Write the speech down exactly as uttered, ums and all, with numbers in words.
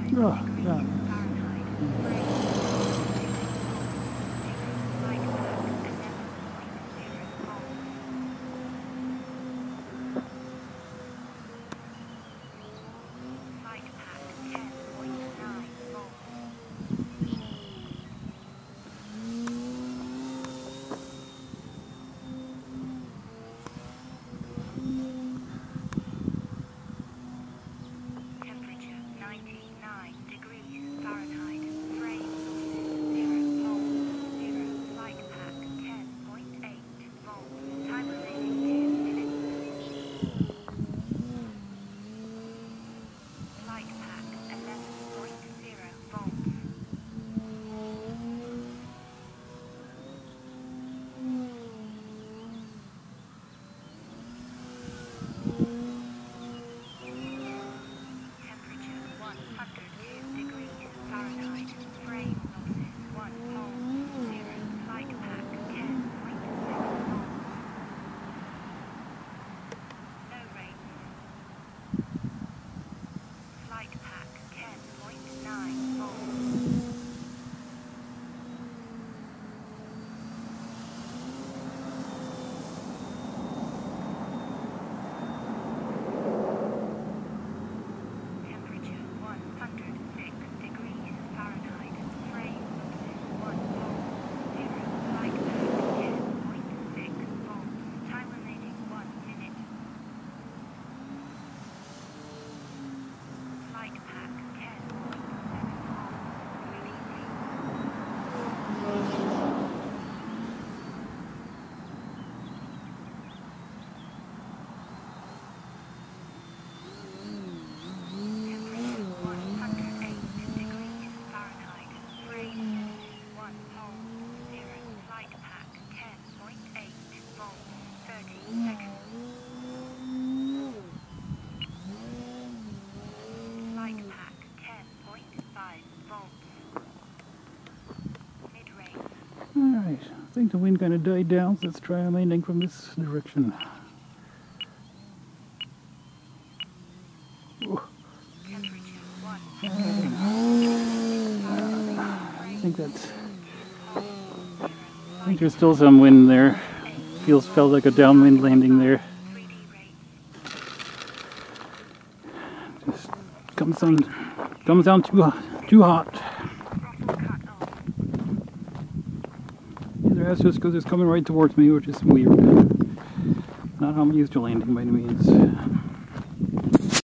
Oh, yeah. Alright, I think the wind kind of died down, so let's try landing from this direction. Ooh. Uh, I think that's... I think there's still some wind there. Feels felt like a downwind landing there. Just comes on, comes down too too hot. Either that's just because it's coming right towards me, which is weird. Not how I'm used to landing by any means.